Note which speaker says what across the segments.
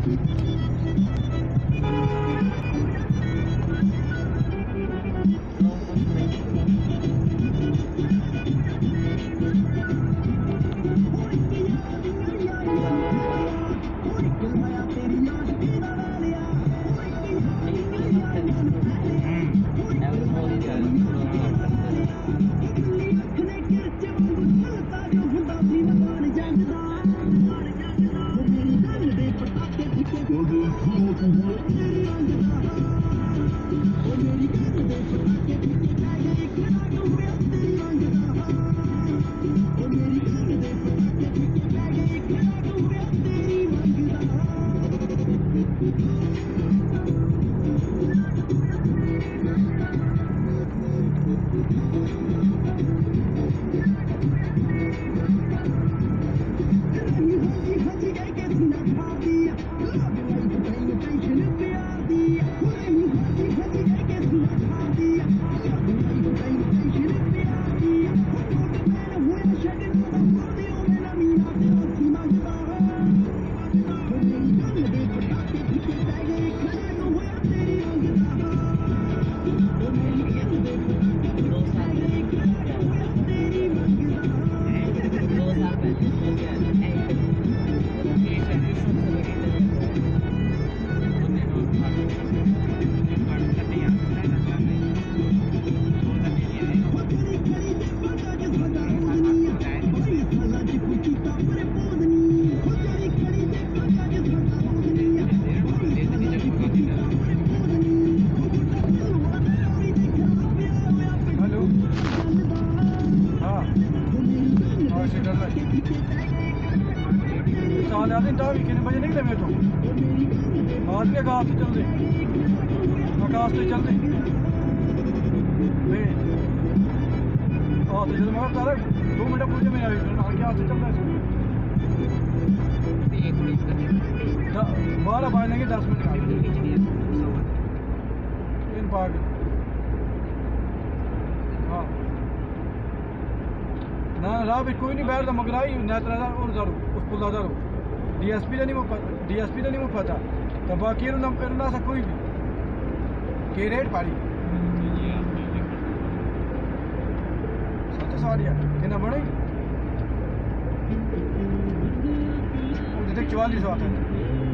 Speaker 1: कोई नहीं बैठ मगराई उस पुल डीएसपी का नहीं पता तो बाकी ना सा कोई भी के रेट पाड़ी सच सवारी कि बने 44 आता है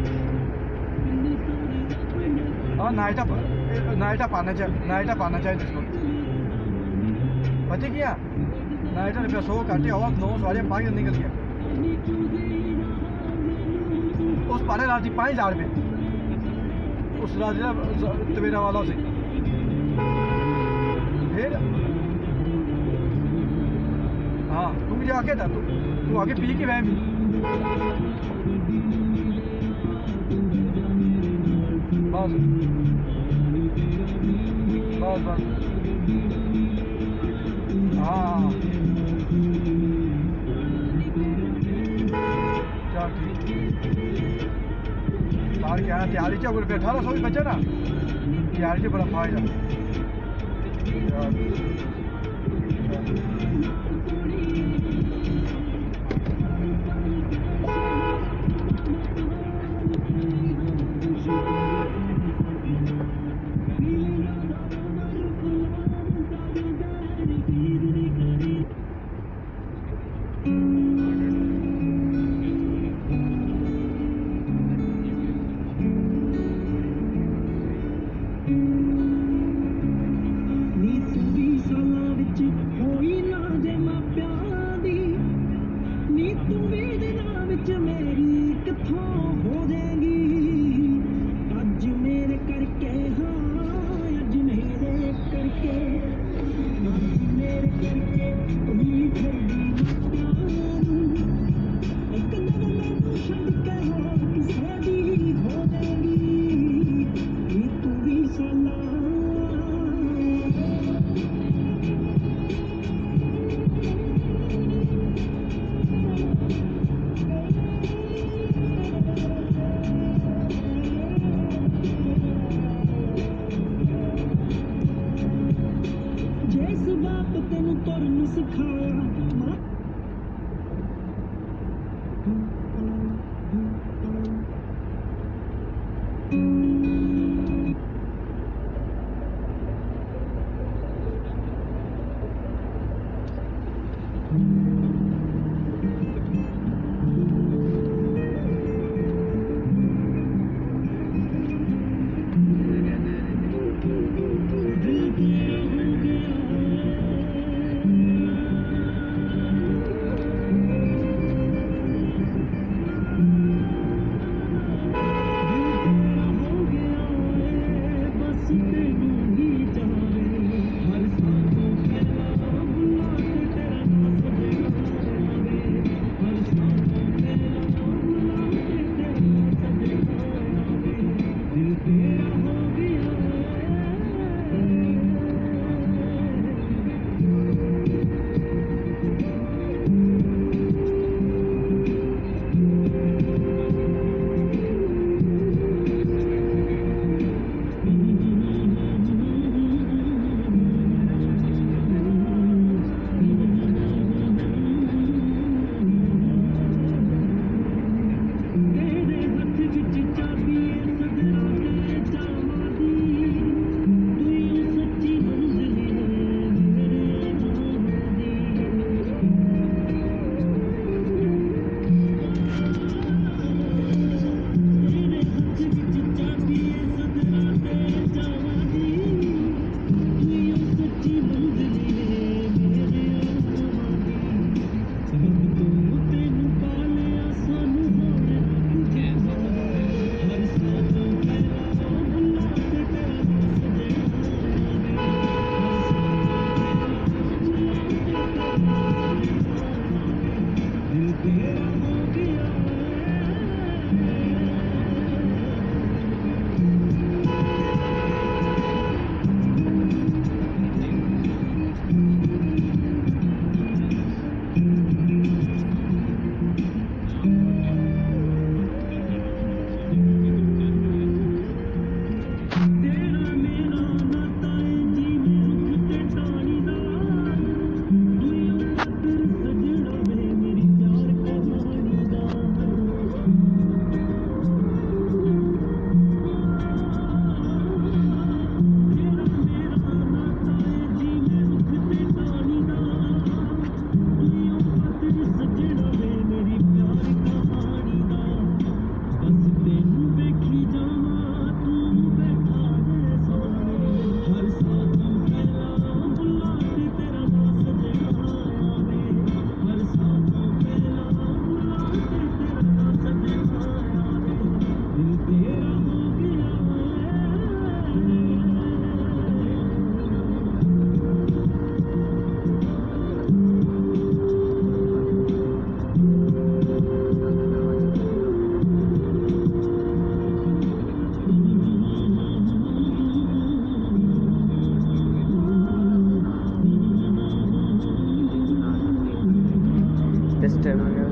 Speaker 1: हाँ नाइटा पाना चाहिए जिसको पता क्या नाइटा रुपया 100 काटे और 9 सवारियाँ पाके निकल गया उस पारे राती 5000 रुपये उस राती तवेरा वाला से फिर हाँ तू मुझे आके था तू आगे पी के वह बस बस बस हाँ चल ठीक तार क्या है तैयारी चाहिए 1800 भी बचा ना तैयारी से बड़ा फायदा
Speaker 2: नी 20 साल विच होई इस टाइम आ गया